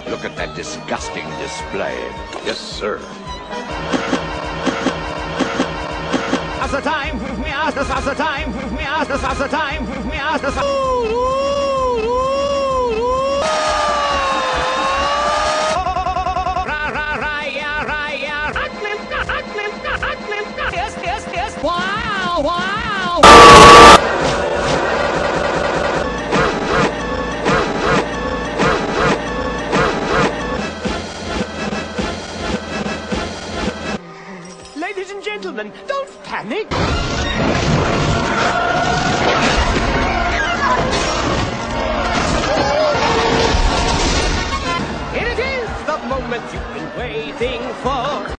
Look at that disgusting display. Yes, sir. As the time, prove me as the time, prove me as the time, prove me as the Yes. Wow. Ladies and gentlemen, don't panic. Here it is, the moment you've been waiting for.